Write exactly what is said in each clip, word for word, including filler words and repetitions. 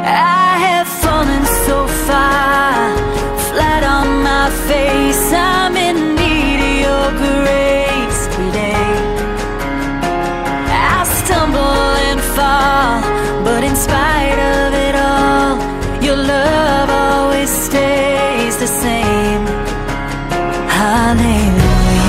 I have fallen so far, flat on my face. I'm in need of your grace today. I stumble and fall, but in spite of it all, your love always stays the same. Hallelujah.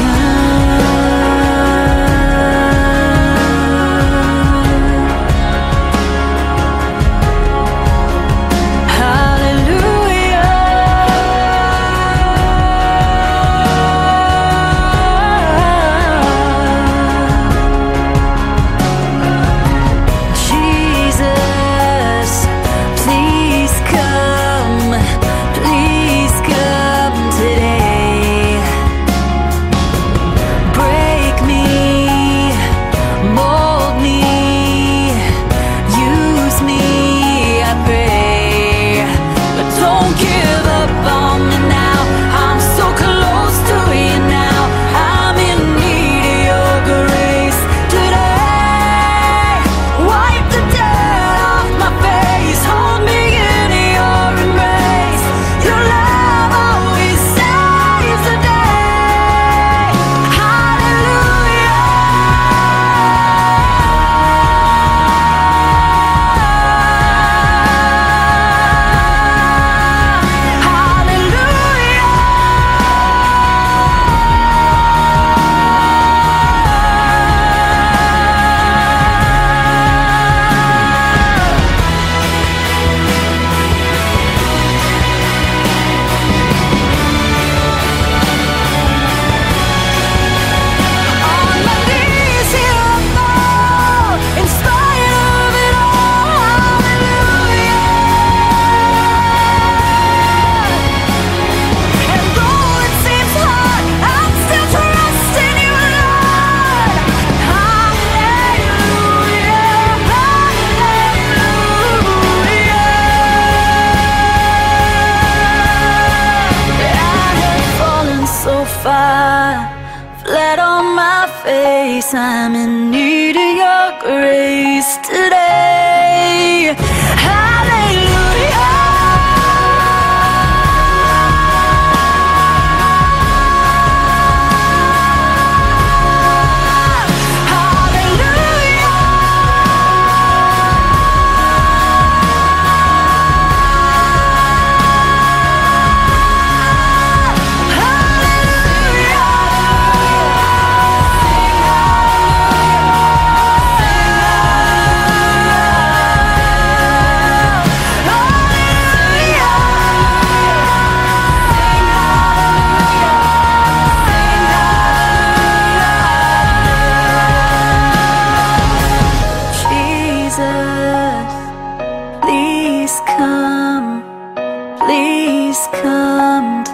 Flat on my face, I'm in need of your grace today. Hallelujah. Please come, please come.